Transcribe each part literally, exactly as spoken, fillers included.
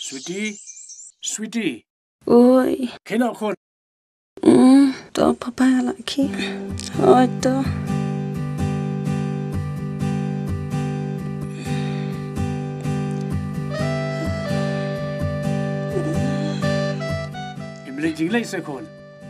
sweetie sweetie โอ้ยเข็นเอาคนอืมตัวพ่อป้าละขี้โอ้ยตัวอิมเลยจริงเลยสักคน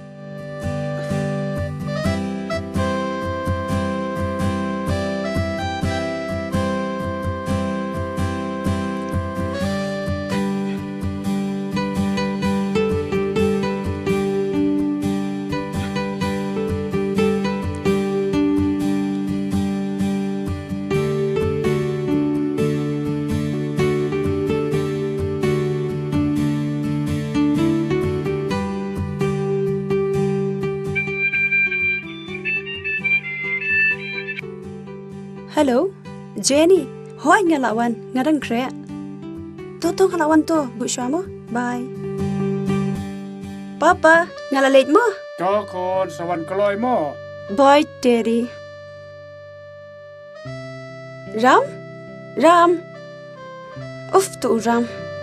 ฮัลโหลเจนี่ห้อยงาละวันงาดังเคระตัวตัวงาละวันตัวบุษวามบายป้าป้างาละเล็ดมั้จอคนสวรรค์กลอยหม้อบอยเตรีรามรามอุฟตูราม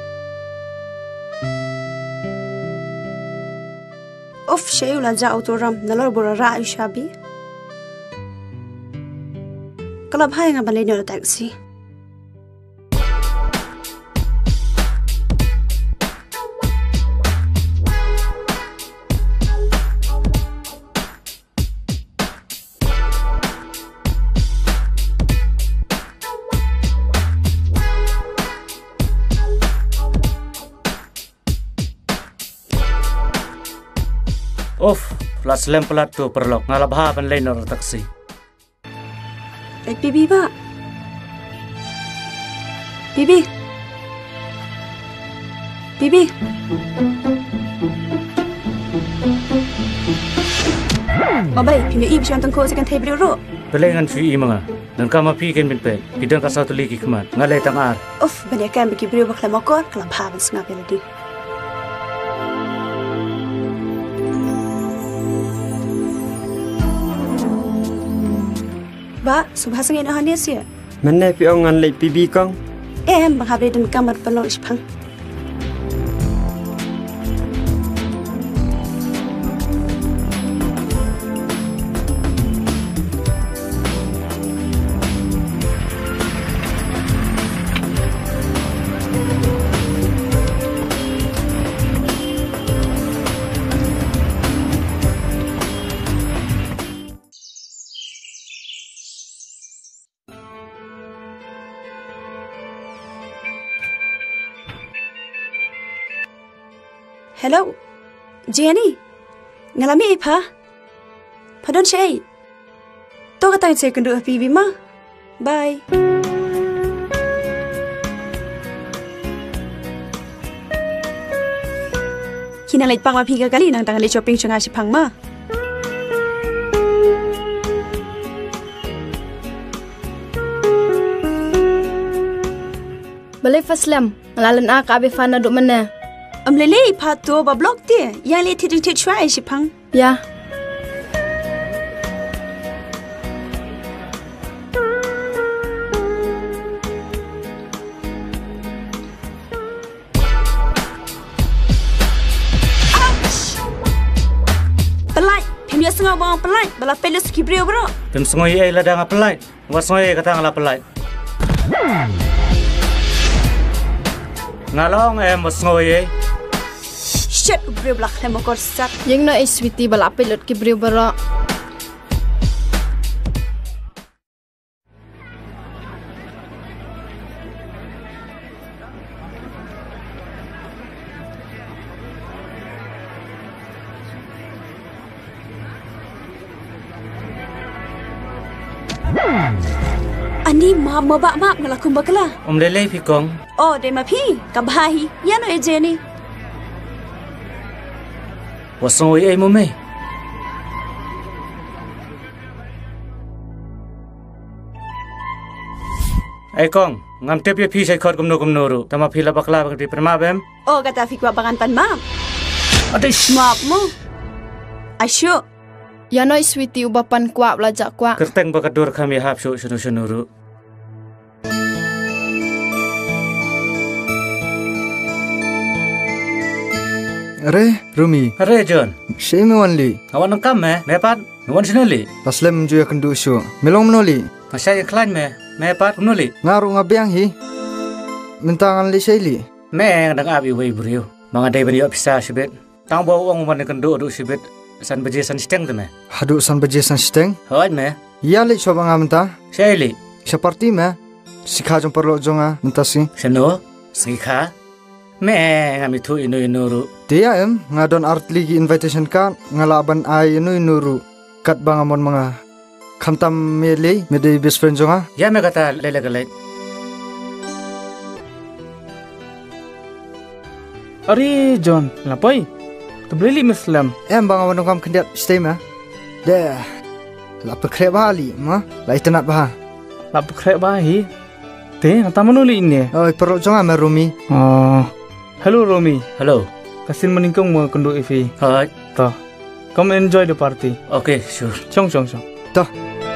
อุฟเชียวละจ้าอุตูรามนั่นเราบุระราอิชาบีก็รับให้งานบันเลยเนอร์แท็กซี่โอ้ฟลาสเลมพลัดตัวเปรลกงาลบหาบันเลยเนอร์แท็กซี่ไอ้บีบีบ้าบีบีบีบีมาใบพี่มีอีบชวนตั้งโคสกันเทปเรียวรู้เป็นเรื่องฟีอีมั้งอ่ะนั่นก็มาพี่กันเป็นเป็ดพี่ดังกับสาวตุลีกิขมันงาเลยตั้งอาร์อุ๊ฟบรรยากาศเป็นกี่เรียวบักละมากอดกลับพามันสงบเลยดิบ้าสุภาษณ์เงินอาหารเนี่ยเสียมันได้พี่เอางานเลยปีบีกองเอ็มบังคับเรื่องการบัดเป็นโลชิพังฮัลโหลเจนี่งาลามีอีพะพอดอนเชยตัวก็ตั้งใจกันดูปีบีมาบายคินังเล็ดปังมาพีกะกะลีนางตังเล็ดช้อปปิ้งชงอาชิพังมาบลายฟัสลัมงาลันอากาเบฟานาดุมันเน่อำเลเล่พาตัวบับล็อกเดียยาเลทิดทิดช่วยชิพังยาปลายพิมพ์ยาสงบองปลายบลาเปลสกิบเรียวบรอพิมพ์สงอยเอละดังปลายว่าสงอยกระทั่งละปลายงาลองเอ็มว่าสงอยชัดอุบเรียบลักเลมกอร์สัตยังน่าไอสวิตีบลาเปลดกิบเรียวบรออันนี้มามาบ้ามากเงลักคุมบักละอมเล่เล่พี่กงโอ้เดมาพี่กับไฮยันโอเอเจนี่ว่าสงอยเอ้โมเมไอ้กงงามเทปพี่ใช้คอร์ดกุมโนกุมโนรูแต่มาพี่ละบักลาบักที่ประมาเบมโอ้กตาฟิกว่าบังอันปันมาอดีชมาบมูอาชุยาน้อยสวิตีอุบปันกว่าบลาจักกว่ากระเตงบักดูร์คามีฮับชูชนุชนุรู Re, Rumi. Re John. Shay me wan li. Awan nang kam me, me pat, me wan sino li. Paslem juya kendu syo. Melong menoli. Masya yang klan me, me pat kumno li. Ngaru ngabiang hi. Mintangan li shay li. Me ngadang abi wei brio. Mga day bani opisa sibet. Tang bawa uang uman kendu adu sibet. San baje san steng tu me. Hadu san baje san steng. Hoi me. Ya li coba ngamta. Shay li. Seperti me. Sikha jong perlo jonga mentasi. Seno, sikha. Me ngami tu inu inuru. Dia em ngadon art ligi invitation card ngalaban ai inu inuru. Kat bangamon mga kamtam mele mede best friend jonga. Ya me kata lele galai. Ari John, lapai? Terbeli Muslim. Em bangamon kam kendiat stay me. Deh. Lapa krep bali ma. Lai tenat bah. Lapa krep bahi. Te ngata manuli ini. Oh, perlo jonga me Rumi. Oh. Hello Rumi. Hello. Kasin meningkong mo kendu ifi. Hai. Ta. Come enjoy the party. Okay, sure. Chong chong chong. Ta.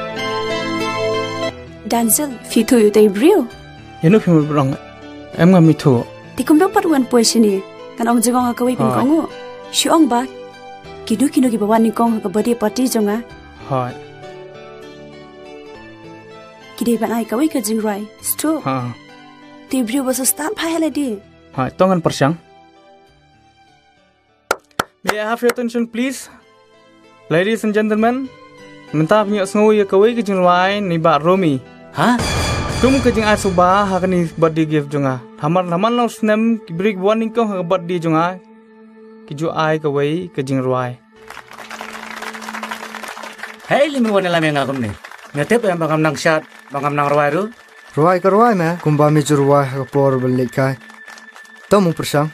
Danzel, fitu yu tay brio. Yenu fi murang. Em ngami tu. Tikum dapat wan poy sini. Kan ong jengong ka wei pin kongo. Shuong ba. Kidu kinu ki bawan ni kong ka birthday party jonga. Hai. Kide ban ai ka wei ka jingrai. Stop. Ha. Ti brio basa start phai hala di. Hai, tongan persiang. May I have your attention please? Ladies and gentlemen, minta punya sengawa ya kawai ke jingrai ni ba Romi. Ha? Tum ke jing asuba ha ni birthday gift jonga. Hamar naman law snem ki break warning ko ha birthday jonga. Ki jo ai kawai ke jingrai. Hey, limi wana lam yang ngagum ni. Ngetep yang bangam nang syat, bangam nang rawai ru. Rawai ka rawai me. Kumba mi ju rawai ka por balik kai. Tamu persang.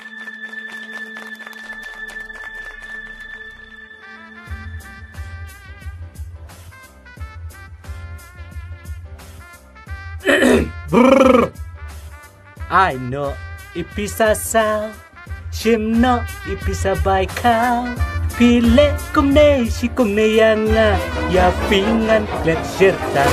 I know ipisa sao, shim no ipisa bai kao. Pile kum ne si kum ne yang ya pingan let serta.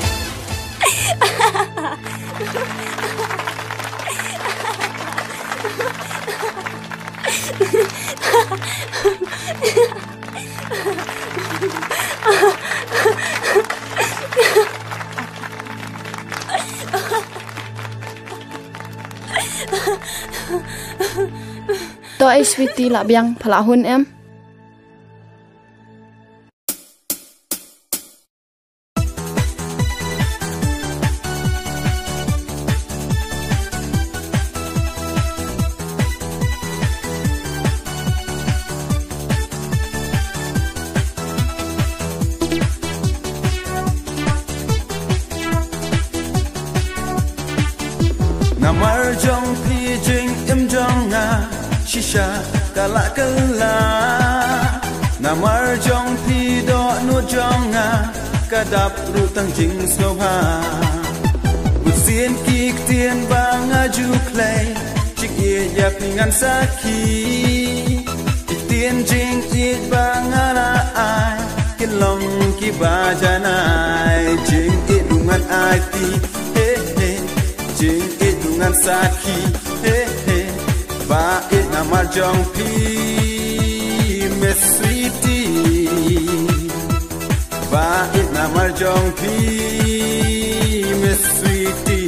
To ai sweetie la biang phala hun em. Namar jong pi jing im jong nga shisha kala kala. Namar jong pi do nu jong nga kadap ru tang jing snow ha. But sien kik tien bang aju clay chik ye ya pingan saki. Ik tien jing ik bang ala ai kilong ki bajanai jing idungan ai ti he he jing idungan saki he he ba it namar jong pi me sweetie ba it namar jong pi me sweetie.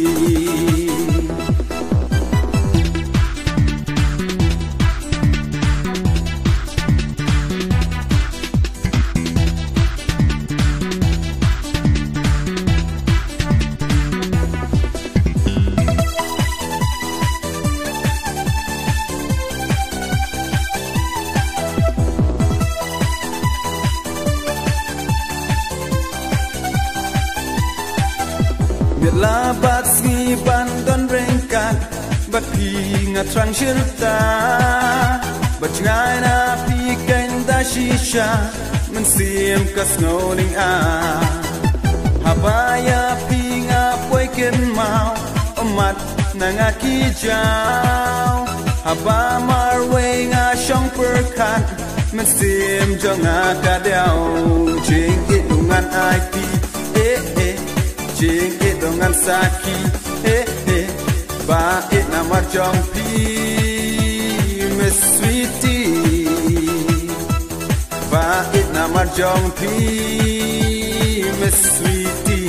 La bat sgi ban don rengkat bat pi nga trang shirta bat ngai na pi kain da shisha man sim kas ngowing a habaya pi nga poi ken mau omat na nga ki jaw haba mar we nga shong per khat man sim jong nga ka deu jing it lungan ai pi eh eh jing it dongan saki he he ba it namar jong pi me sweetie bait namar jong pi Miss Sweetie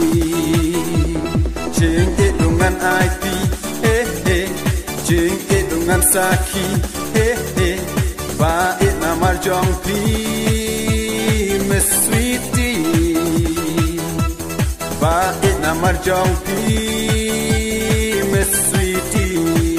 Jing it lungan I pi eh eh Jing it lungan saki eh eh bait namar jong pi Miss Sweetie bait namar jong pi Miss Sweetie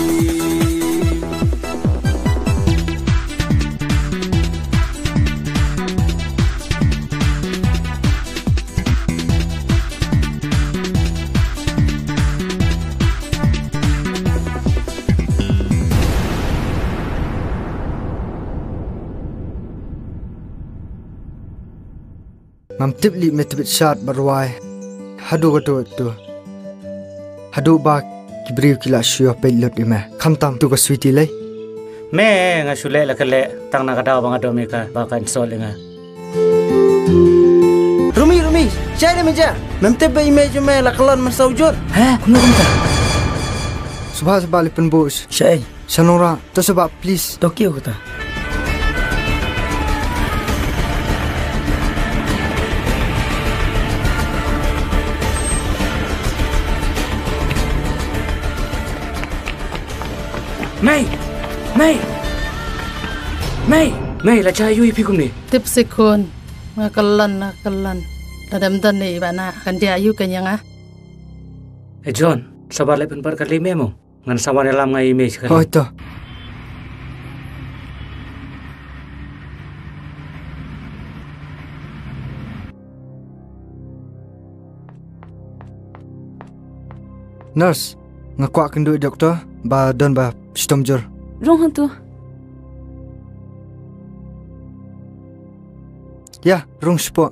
Mam tip li me tip shat barwai hadu gato tu hadu ba kibriu kila shio pelot ime khamtam tu ka Sweetie lei me nga sule la kale tang na kadaw bang adome ka bakan sol nga Rumi Rumi cari meja mem tip ba image me la kalan masaujud ha kuno kunta subha subha lipen bos shay sanora to sebab please Tokyo kata May May May May la chayu ipi kum ni Tip sikun ngakalan ngakalan ladam dan ni bana kan dia ayu kan yang ah eh John sabar le pen par kali memo ngan sawan lam ngai image kan oh to Nurse ngakwa kendu doktor ba don ba stomjur Rong hantu. Ya, rong spo.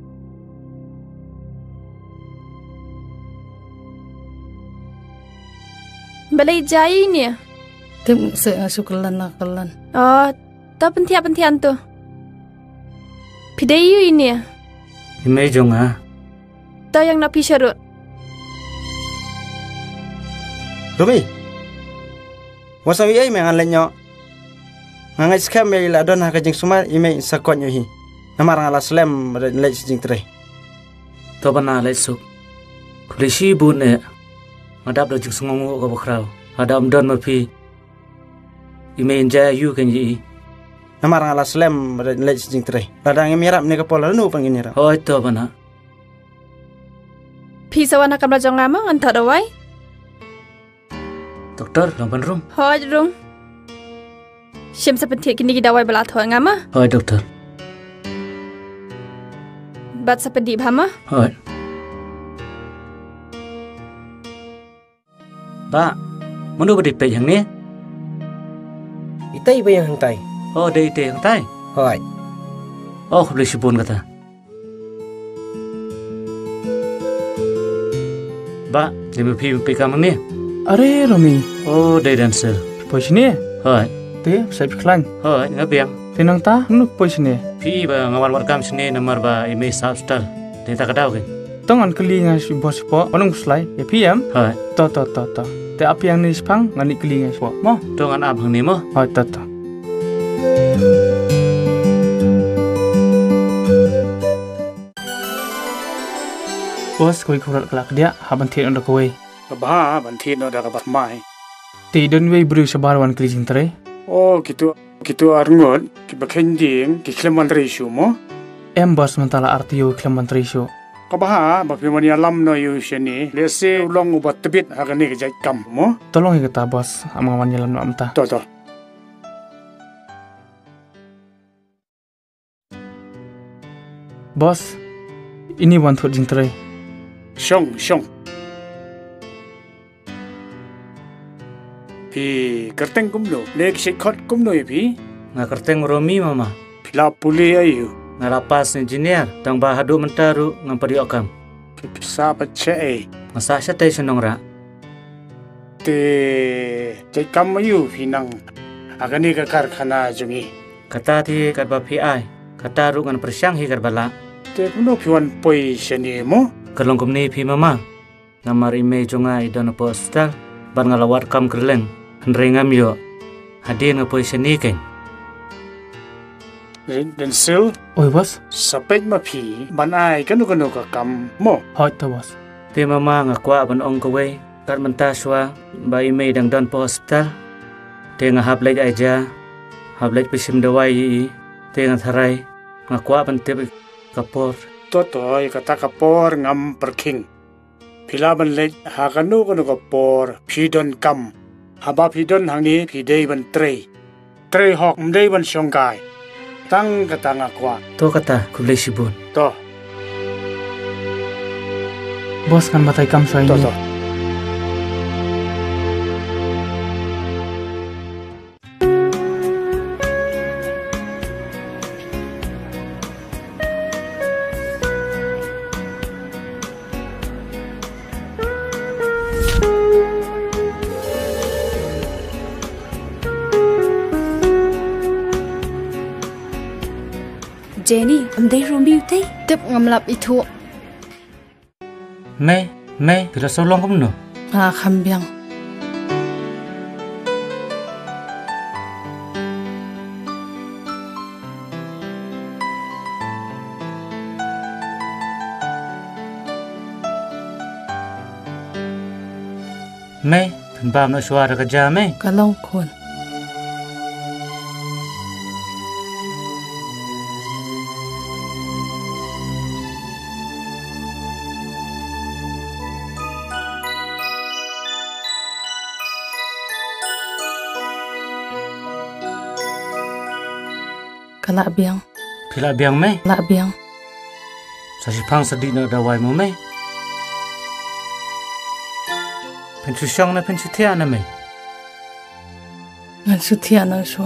Balai jai ni. Tip se ngasukalan ngakalan Oh, ta pentia pentian tu. Pidayu ini. image nga Ta yang nak pi syarut. Rumi Wasawi ay mengan lenyo Ngangai skam me la don ha kajing suma ime sakon yo hi Namar ngala slam le jing tre to bana le suk kulishi bun e ngadap do jing sungongu ko bokraw adam don ma pi image ja yu kan yi Namar ngala slam le jing tre Ladang mirap ni kapol nu pangin nira oh to bana Pi sawana kam rajong ngama ngan ta dawai. doktor lampan room Hoi rong. Shem sa pentia kini ki dawai bala thwa ngama. hoi doktor Bat sa pedi bhama. hoi ba mundu bedi pe yang ni Itai ba yang hantai oh dei te yang tai Hoi oh kulishi bun kata ba jemi pi pe kam ni Are Rumi oh dei dancer Posini hoi te sai klan hoi ngabiang Tinang ta nu posini pi ba ngawal war kam sini nomor ba image substal te ta kadaw ke Tongan keli nga si bos po onong slai ya pm hoi to to to to te api yang ni spang ngani keli nga po mo dongan abang ni mo oh to to Bos koi kurat kelak dia haban te on koi Ba ban thi no da ka bat mai. te don we bru sabar wan keli jing tre Oh, kitu kitu arngot ki bakhen ding ki kleman reshu mo. em bos mentala artio klaman tre sho Ka ba ba pi mani alam no yu sheni. Le se long ubat tebit agani ka jai kam mo. tolong kita bos amang wan yalan amta To to. bos ini wan thot jing tre Shong shong. Pi kerteng kumlo. Nek shik khot kumlo ye pi. nga kerteng romi mama Pila puli ayu. nga lapas engineer tang ba hadu mentaru ngam padi okam Sa pache e. nga sa sha tai sunong ra Te jai kam ayu pi nang agani ka karkhana jungi. kata ti kat ba pi ai kata ru ngan persyang hi kat bala Te puno pi wan poi sheni mo. kerlong kumni pi mama ngamar ime jonga idon po hospital ban ngalawat kam kerleng hendrengam yo hadin nga position ni ken den sil oi bos sapet ma phi ban ai kanu kanu ka kam mo hoi to bos Te mama nga kwa ban ong kawe kat menta shwa ba ime dang don po hospital. Te nga hablej aja hablej pisim dawai yi te nga tharai nga kwa ban te kapor. to toy ka ta ka por ngam perking phila ban le ha kanu kanu ka por phi don kam haba phi don hang ni phi dei ban tre tre hok mdei ban shongkai tang ka tanga kwa To kata kublai sibun. to bos kan batai kam sai to ni to Jenny am dei rombi utai Tip ngam lap itu Me me tira solong kum no. ha khambiang Me than bam no shwa ra ka ja me. kalong khon kala biang Phila biang me la biang sa si phang sa di na dawai mo me. Pen chu shong na pen chu thia na me. ngan su thia na shwa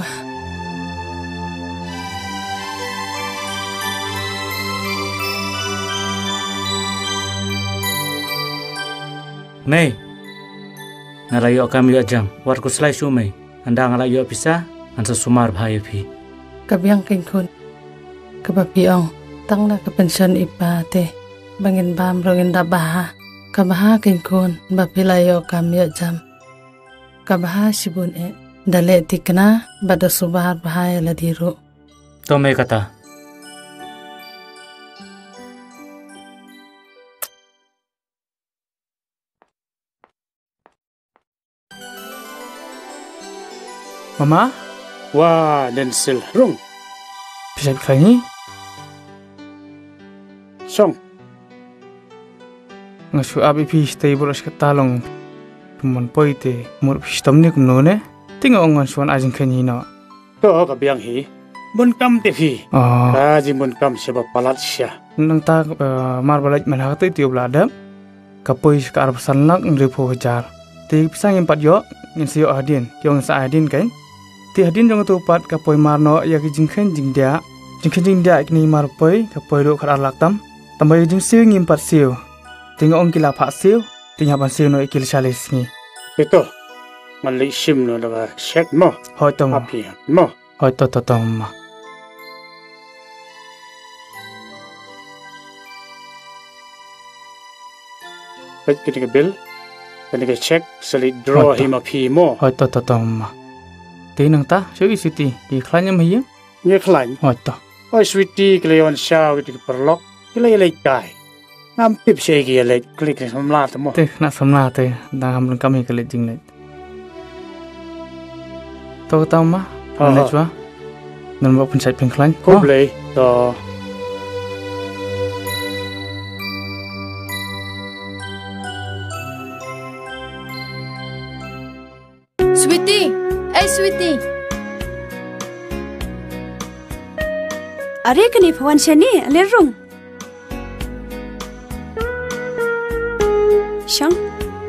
Me ngalayo kami ajam war ko slai shu me anda ngalayo pisa an sa sumar bhai phi. kabiang king khon kabapiong tangna ka pension ipa te bangin bam rongin da baha kabaha king khon bapilayo kamya jam kabaha sibun e dale tikna bada subar bahai ladiro To me kata mama wa den sil rung pisai khai ni song nga su abi pi stay bolas ka talong tumon poite mur pistam ni kum no ne tinga ongan suan ajin khai ni na to ka biang hi bun kam te phi ah ka ji bun kam se ba palat sia nang ta mar balaj man ha te tiup la dam kapoi ka ar sanlak ngri pho jar te pisang empat yo ngin sio adin kyong sa adin kai ti adin jong tu pat kapoi marno ya ki jingkhen jingdia jingkhen jingdia ikni mar poi kapoi ro khar lak tam tambai jing siu ngim pat siu tinga ong kila pha siu tinga ban siu no ikil chalis ni pe to man le sim no la sek mo hoi tom api mo hoi to to tom ma pe ki ke bill pe ke check sali draw What the- him a phi mo hoi to to tom ma ti nang ta sio ki siti ki khlanyam hi nge khlain hoi to oi sweetie ke le on shaw ki ke perlok ke le le kai ngam pip se ki le klik ke samla to mo te na samla te da ham kam hi kale jing le to ta ma Ah, le ah. chwa nan ba pun sai pin khlan ko ble to sweetie ai sweetie are kani phawan shani le rung shang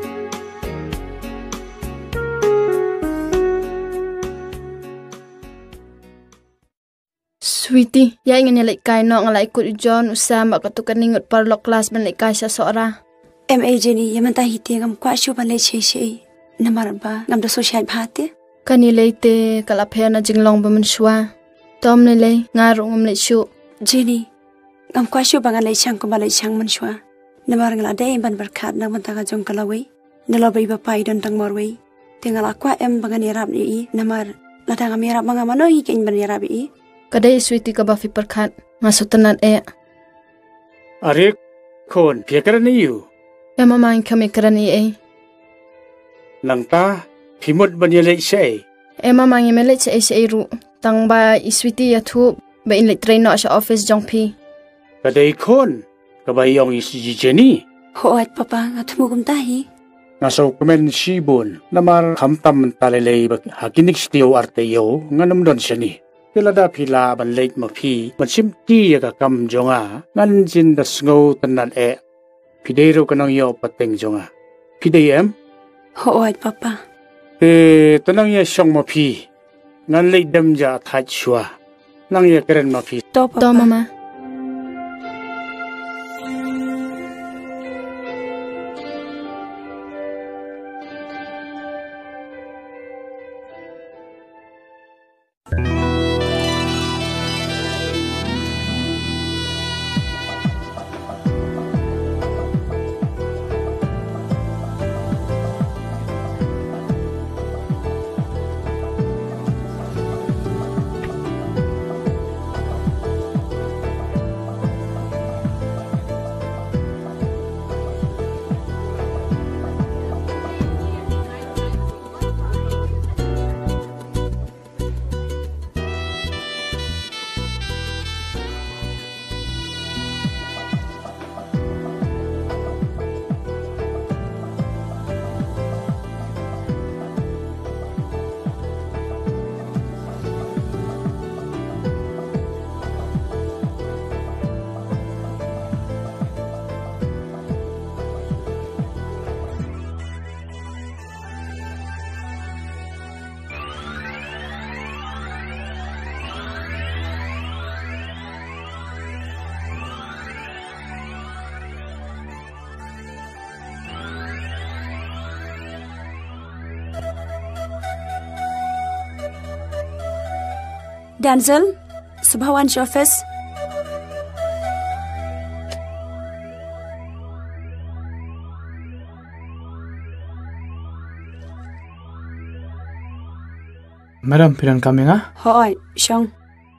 sweetie ya ingin nyalai kai no ngalai ikut John usama katukan ningut parlok kelas ban lai kai sa sora em a Jenny yamanta hite ngam kwa shu ban le che che namar ba ngam da social bhate kani leite kala phena jinglong ba man shwa tom ne le ngaru ngam le shu Jenny ngam kwa shu bangan le chang ko ba le chang man shwa namar ngala dai ban berkat na man ta ga jong kalawi nalo bai ba pai don tang morwi tingala kwa em bangan yarab ni namar la ta ngam yarab manga mano hi ken ban yarab i Kadai suiti ka bafi perkat masuk tenan e. Arik kon piakar ni you. Ema main kami kerani e. Langta pimut banyalai say. Ema main melet say say ru. Tang ba iswiti ya tu ba in lek train no asha office jong pi. Kadai kon kabayong isi jeni. Hoat papa ngatmu kum tahi. Nasaw kemen sibon namar kamtam talelay bag hakinik stiyo arteyo nganam don siya ni. Pilada pila ban late mapi mansim ti ya kam jonga ngan jin da sngo tanan e. Pidero kanang yo pateng jonga. Pidayem? Hoat papa. E tanang ya siyang mapi ngan late damja thaj shua. Nang ya keren mapi. To papa. To mama. Denzel, Subhawan office. Madam, pidan kami nga? Hoi, Shong.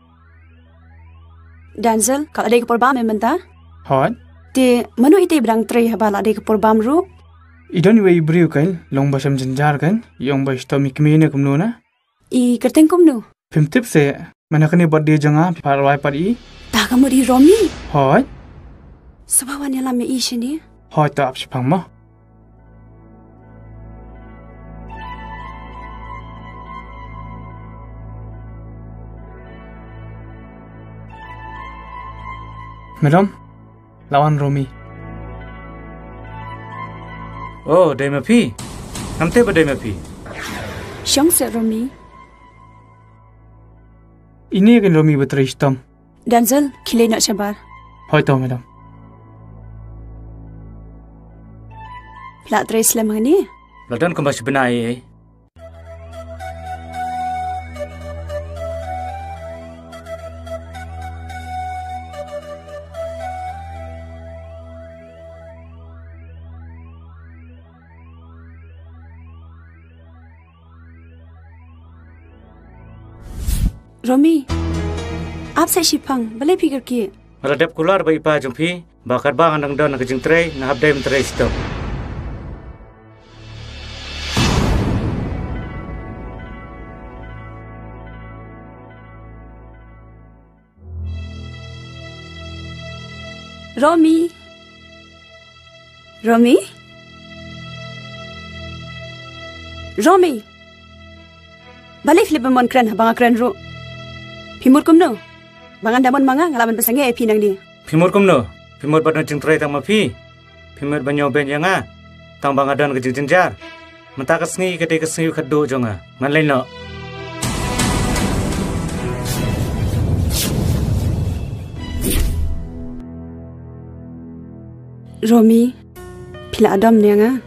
Denzel, kalau ada ke perbam mementa? Hoi. Di mana itu berang tray habal ada ke perbam ru? Idon iwe ibriu kan, long basam jenjar kan, yang bas tomi kemina kumno na? I kerteng kumno. Pim tip se, mana kini birthday janga parwai par i? Tak kamu di Romi? Hoi. Subhawan yang lama i sini? Hoi tak apsipang ma. Madam, lawan Romi. Oh, day mapi. Namte ba day mapi? Shong se Romi. Ini kan Romi berteristam. Denzel, kile nak sabar. Hoi tahu, madam. Plat tray selama ni? Ladan kembali benar eh. Romi, आप से शिपंग बले फिकर किए Radap kular ba ipa jumpi bakar bang nang don nagajing tray na habday m tray stop. Romi, Romi, Romi, bale flip mon kran bang kran ro. Pimur kumno, bangan damon manga ngalaman pesange epi nang ni. Pimur kumno, pimur badang jing tray tang mapi. Pimur banyo ben yanga, tang bang adan ke jing jar. Mentakas ngi kete kesngi khadu jonga, ngan lain no. Romi, pila adam ni nga.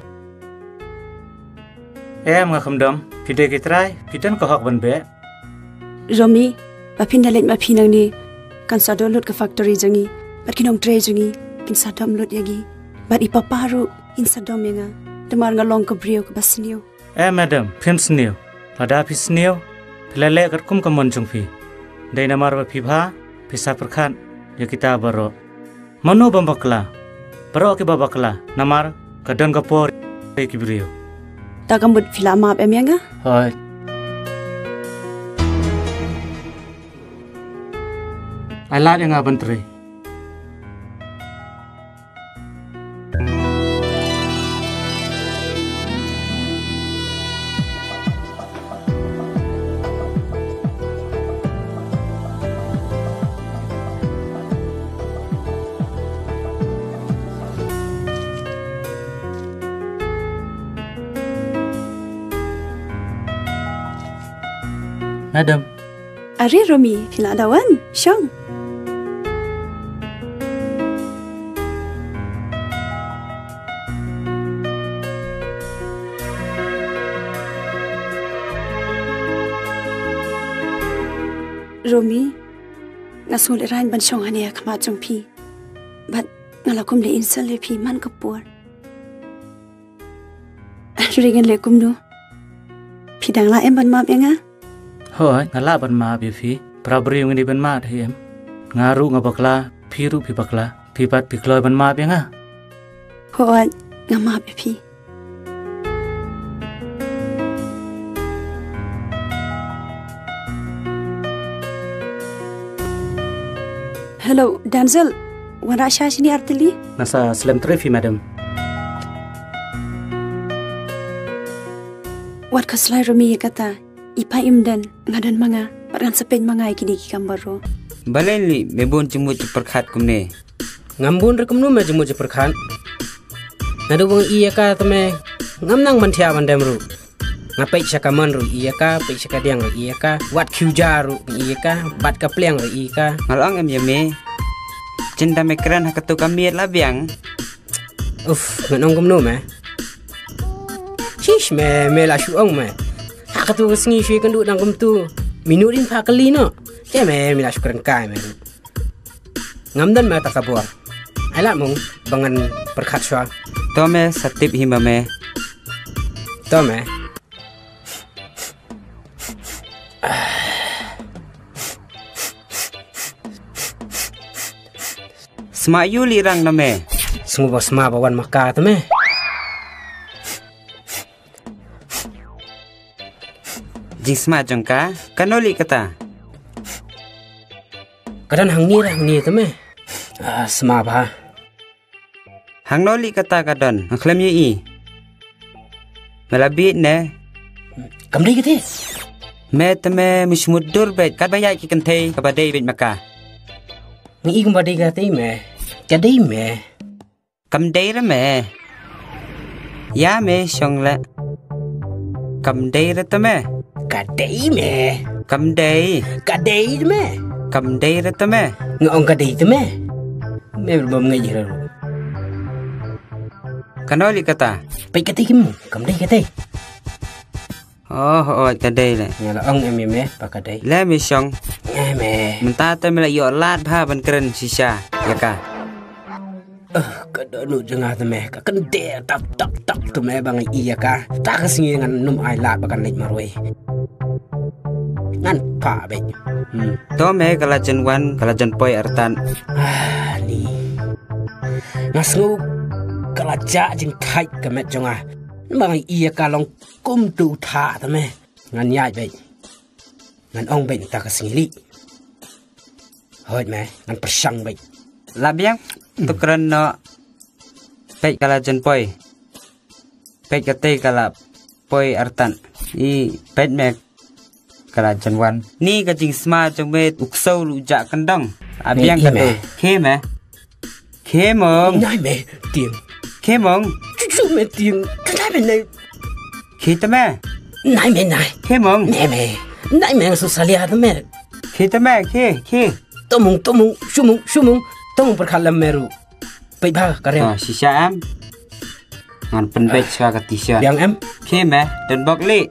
Eh mga kamdam, pide kitray, pidan ko hak ban be. Romi, bapin dalit mapi nang ni. Kan sado lut ke factory jangi, bat kinong tray jangi, kin sadam lut yagi. Bat ipaparu, in sadam yanga. Demar ngalong ke brio ke basniu. Eh madam, pin sniu, lada pi sniu, pilale kat kum kamon jungpi. Dai namar ba phibha phisa perkhan ya kita baro. Manu bambakla. Baro ke babakla namar kadon kapor ke brio. Ta kambut phila map em yang ah. Hoi. Alat yang abantri. Madam. Ari Romi, phila dawan, syong. Romi, ngasul irain ban syong hania khama jong phi. Bat ngalakum le insal le phi man kapur. Ringen le kumno. Phi dang la em ban map yang ah. Hoi, ngala ban ma bi phi. Prabri yung ni ban ma them. Ngaru ngabakla, phiru phi bakla, phi pat phi kloi ban ma yang ah. Hoi, ngama bi phi. Hello, Denzel. Wara shash ni artili? Nasa slam trefi, madam. Wat kaslai Romi kata, ipa imdan ngadan manga, paran sepen manga ikini ki kambaro. Balen li mebon jemut perkhat kumne. Ngambun rekum nu me jemut perkhat. Nadu bang iya ka teme ngamnang mantia bandamru. Ngapai sakaman ru iya ka, pai sakadiang ru iya ka, wat khuja ru iya ka, bat ka pliang ru iya ka. Ngalong em yame. Cinta mekran hakatu kamiet la biang. Uff, nganong kumno me. Shish me me la shuong me. Hakatu singi shui kan du dang kum tu. Minurin pa kali no. Ya me me la shukran kai me. Ngamdan me takabur. Ala mong bangan perkhat swa. To me satip hima me. To me. Semayu lirang na me. Semua sema bawan maka tu me. Jing sema jangka, kanoli kata. Kadang hang ni hang ni tu me. Ah sema bah. Hang noli kata kadon, hang klem ye i. Melabit ne. Kamri kete. Me teme musmudur bet kad bayai ki kentei kabadai bet maka. Ngi kum badai kate me. Kadai me. Cầm đây đó mẹ. Giá mẹ xong là cầm đây đó tao mẹ. Cả đây mẹ. Cầm đây. Cả đây đó mẹ. Cầm đây đó tao mẹ. Ngọn cả đây tao mẹ. Mẹ bầm ngay gì rồi. Cái nói đi cái ta. Bây cái tim cầm đây cái đây. Ồ ồ cái đây này. Nhà là ông em mẹ mẹ và cái đây. Lẽ mẹ xong. Nghe mẹ. Mình ta tao mẹ là dọ lát pa bên kênh shisha. Ya cả. Eh, kada nu jengah tu meh, kan de tap tap tap tu meh bang iya ka. Tak kesingi ngan num ai lat bakan lej maroi. Ngan pa be. Hmm. To meh kala jen wan, kala jen poi artan. Ah, ni. Ngasngu kala ja jing thai ka met jonga. Bang iya ka long kum tu tha tu meh. Ngan yai be. Ngan ong be tak kesingi li. Hoi meh, ngan persang be. La biang. Tu keren no. Pek kala jen poi. Pek kate kala poi artan. I pek me kala jen wan. Ni ka jing sma jong me uksau lu ja kendang. Abiang kate. Khe me. Khe mong. Nai me tiếng. Khe mong. Chú me tiếng. Nai me nai. Khe ta me. Nai me nai. Khe mong. Nai me. Nai me su salia ta me. Khe ta me khe khe. Tomung tomung shumung shumung. Tong perkhalam meru. Pai ba karem. Ah, sisa am. Ngan penbek sa katisya. Yang em. Khe me dan bok li.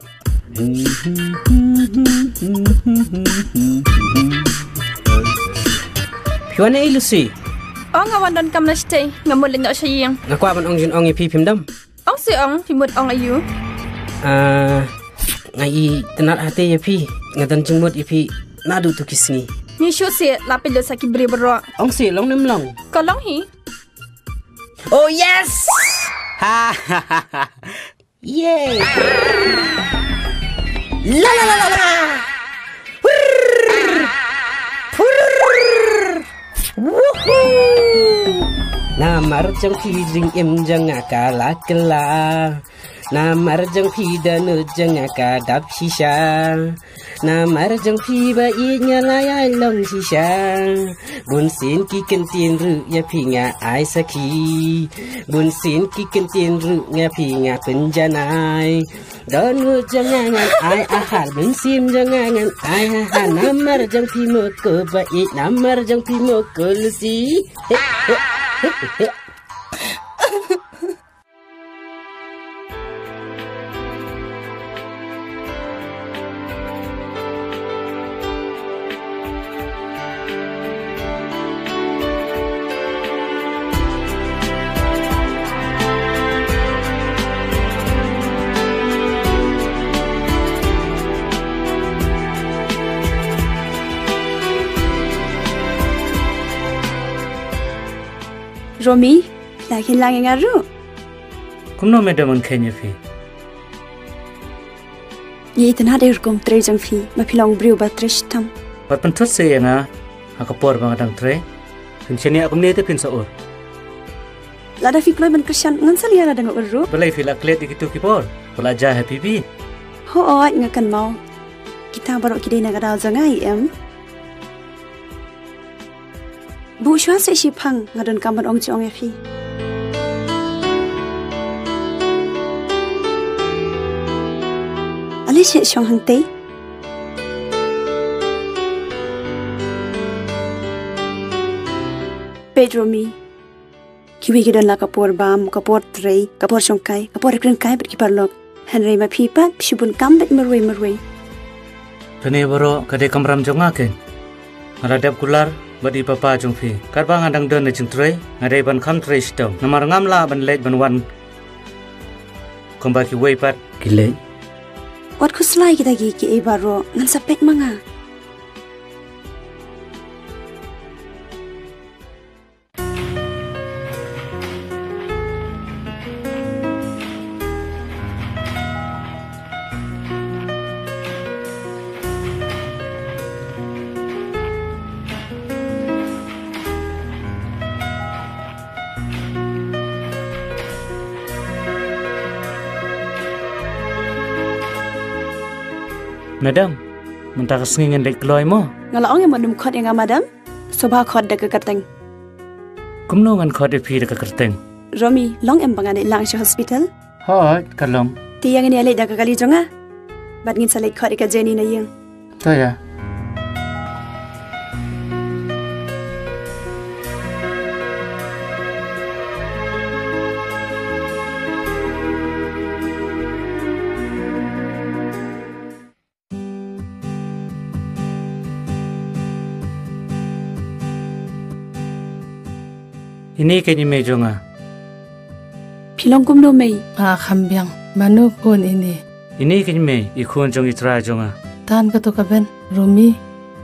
Piwan ai lusi. Ong awan don kam na stay. Ngamul lenyo sayang. Ngakwa ban ong jin ong ipi pimdam. Ong si ong pimut ong ayu. Ah, ngai tenat hati ipi. Ngadan jengmut ipi nadu tu kisni. Ni shu se la pe le saki bre bro. Ong si long nem long. Ko long hi. Oh yes. Ha ha ha ha. Yay. La la la la la. Woohoo. Namar jang phi jing im jang akala kala. Namar jang phi danu jang akadap shisha. Namar jang phi ba i nyala ai long shisha. Bun sin ki ken tin ru ya phi nga ai saki. Bun sin ki ken tin ru nga phi nga penjanai. Danu jang ngan ai ahal bun sim jang ngan ai ha namar jang phi mo ko ba i namar jang phi mo ko lusi. Romi, lagi lagi ngaru. Kumno madam on Kenya fi. Ye tanah deh kum tre jang fi, ma pilong briu ba tres tam. Pat pentot se nga akapor bang adang tre. Pin cheni akum ne te pin saur. Lada fi kloi ban Christian ngan salia lada ngak uru. Balai fi laklet ikitu kipor. Pula ja happy bi. Ho oi ngakan mau. Kita baru kidai nagadal jangai em. Bu shwa se shi phang ngadon kamban ong chong ya fi. Ali se shong hang te. Pedro mi. Kiwi gidan la kapor bam, kapor trei, kapor shong kai, kapor kren kai ber kipar lok. Henry ma phi pat shibun kam bet merwe merwe. Tane baro kade kamram jonga ken. Ngaradap kular badi papa jong fi karbang adang don na jingtrei ngadai ban kham trei stom namar ngamla ban leit ban wan komba ki wei pat kile wat khuslai kita gi ki e baro ngan sapet manga Madam, mentah kesengin dek keloy mo. Ngalaong yang mandum khot yang madam, sobha khot dek kerteng. Kumno ngan khot epi dek kerteng. Romi, long em bangan lang shi hospital. Hoi, kalong. Ti yang ni alai dek kali jonga. Bat ngin salai khot ka jeni na yang. To ya. Ini kini mejonga. Pilong kum do mei. Ah kambiang. Manu kun ini. Ini kini me ikun jong itra jonga. Tan kato kaben. Romi.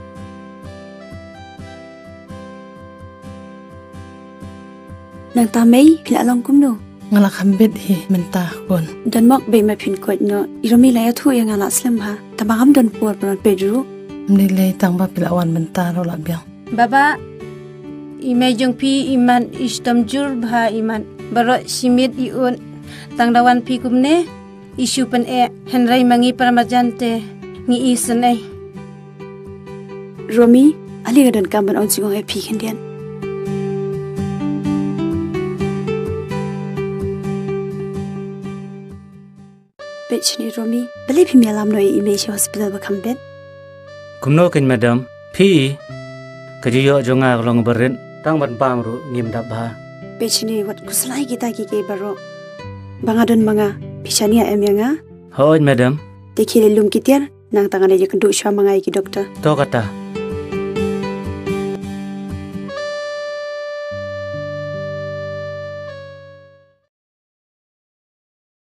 Nang ta mei pila long kum do. Ngala kambit hi mentah kun. Dan mok be ma pin kot no. Iromi la ya thu yang ngala slim ha. Tabagam don por por Pedro. Mnilai tang ba pilawan mentah ro labiang. Baba Imay jong pi iman istam jur bha iman baro simit iun tangdawan pi kumne isu pen e henrai mangi paramajante ngi isen ai Romi ali gadan kamban on jingong e pi kendian Bechni Romi beli pi melam no e image hospital ba kambet Kumno ken madam pi kajiyo jonga long berin tang ban pamru ngim dabha Bechni wat kuslai kita ki ke baro bangadon manga pisania em yanga Hoi madam Dekile lum kitiar nang tangane je kendu shwa mangai ki doktor To kata